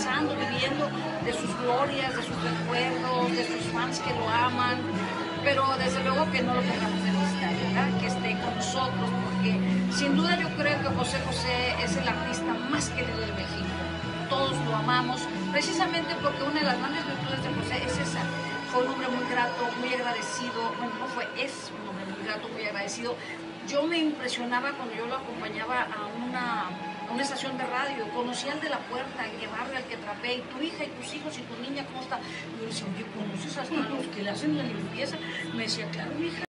gozando, viviendo de sus glorias, de sus recuerdos, de sus fans que lo aman, pero desde luego que no lo perdamos de vista, ¿verdad? Que esté con nosotros, porque sin duda yo creo que José José es el artista más querido de México. Todos lo amamos, precisamente porque una de las grandes virtudes de José es esa. Fue un hombre muy grato, muy agradecido, bueno, no fue, es un hombre muy grato, muy agradecido. Yo me impresionaba cuando yo lo acompañaba a una estación de radio, conocía al de la puerta, al que barre, al que trapea, y tu hija, y tus hijos, y tu niña, ¿cómo está? Y yo decía, oye, ¿conoces hasta los que le hacen la limpieza? Me decía, claro, mi hija.